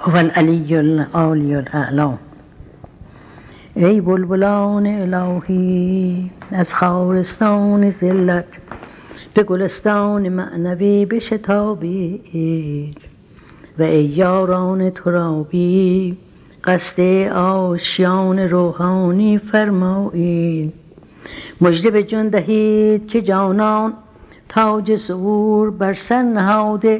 هو العلی العالی الاعلی. ای بلبلان الهی از خارستان ذلت به گلستان معنوی بشتابید و ای یاران ترابی قصد آشیان روحانی فرمایید. مژده به جان دهید که جانان تاج ظهور بر سر نهاده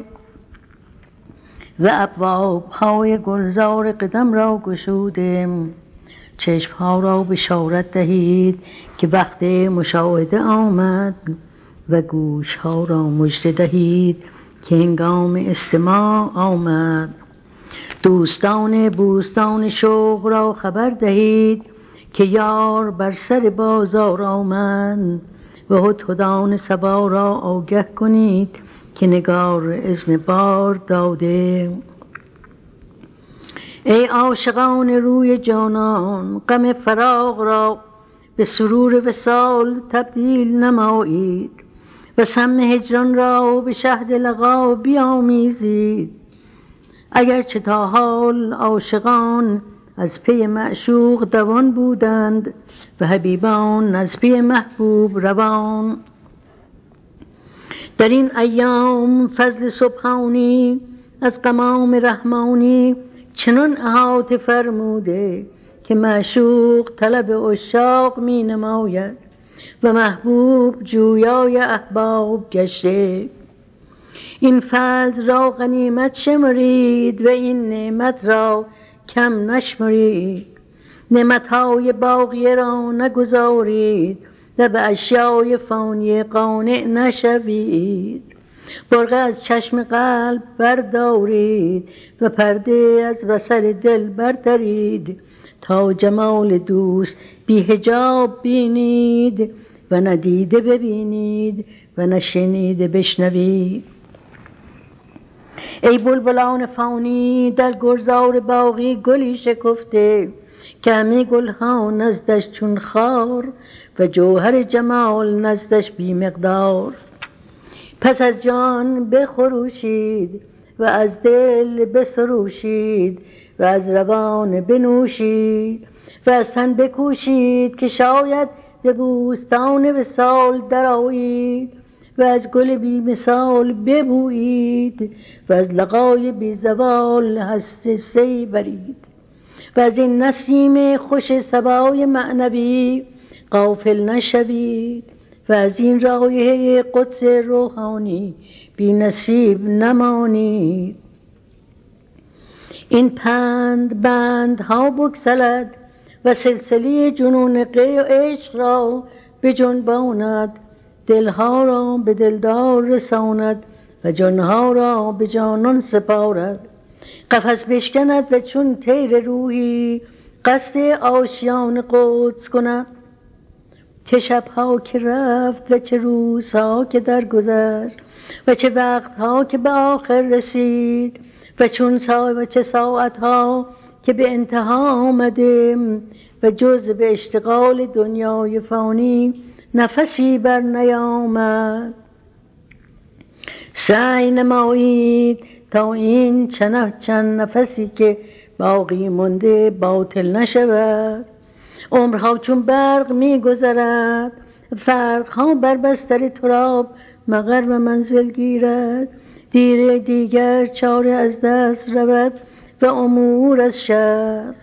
و ابواب های گلزار قدم را گشوده. چشم ها را بشارت دهید که وقت مشاهده آمد و گوش ها را مژده دهید که هنگام استماع آمد. دوستان بوستان شوق را خبر دهید که یار بر سر بازار آمد و هدهدان صبا را آگه کنید که نگار اذن بار داده. ای عاشقان روی جانان غم فراق را به سرور وصال تبدیل نمایید و سم هجران را به شهد لقا بیامیزید. اگرچه تا حال عاشقان از پی معشوق دوان بودند و حبیبان از پی محبوب روان. در این ایام فضل سبحانی از غمام رحمانی چنان احاطه فرموده که معشوق طلب عشاق می نماید و محبوب جویای احباب گشته. این فضل را غنیمت شمرید و این نعمت را کم نشمرید. نعمتهای باقیه را نگذارید و به اشیای فانی قانع نشوید. برقه از چشم قلب بردارید و پرده از بصر دل بردارید تا جمال دوست بی حجاب بینید و ندیده ببینید و نشنیده بشنوید. ای بلبلان فانی در گلزار باقی گلی شکفته که همه گلها نزدش چون خار و جوهر جمال نزدش بی مقدار. پس از جان بخروشید و از دل بسروشید و از روان بنوشید و از تن بکوشید که شاید به بوستان وصال درآیید و از گل بی مثال ببویید و از لقای بی زوال حسسی برید و از این نسیم خوش صبای معنوی غافل نشوید و از این رایحه قدس روحانی بی نصیب نمانید. این پند بندها بگسلد و سلسله جنون قی و عشق را بجنباند، دلها را به دلدار رساند و جانها را به جانان سپارد. قفس بشکند و چون طیر روحی قصد آشیان قدس کند. چه شبها که رفت و چه روزها که درگذشت و چه وقتها که به آخر رسید و چه ساعتها که به انتها آمده و جز به اشتغال دنیای فانی نفسی بر نیامد. سعی نمایید تا این چند نفسی که باقی مانده باطل نشود. عمرها چون برق می گذرد، فرقها بر بستر تراب مقر و منزل گیرد. دیر دیگر چاره از دست رود و امور از شست.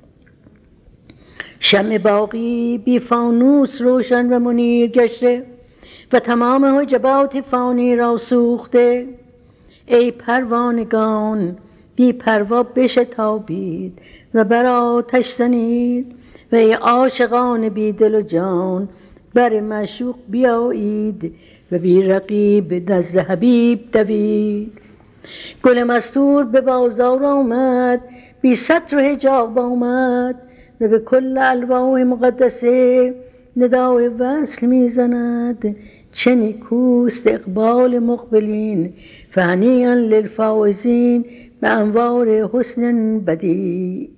شمع باقی بی فانوس روشن و منیر گشته و تمام حجبات فانی را سوخته. ای پروانگان بی پروا بشتابید و بر آتش زنید و ای عاشقان بی دل و جان بر معشوق بیایید و بی رقیب نزد حبیب دوید. گل مستور به بازار آمد، بی ستر و حجاب آمد و به کل الواح مقدسه ندای وصل میزند. چه نیکوست اقبال مقبلین فهنیئا للفائزین به انوار حسن بدیع.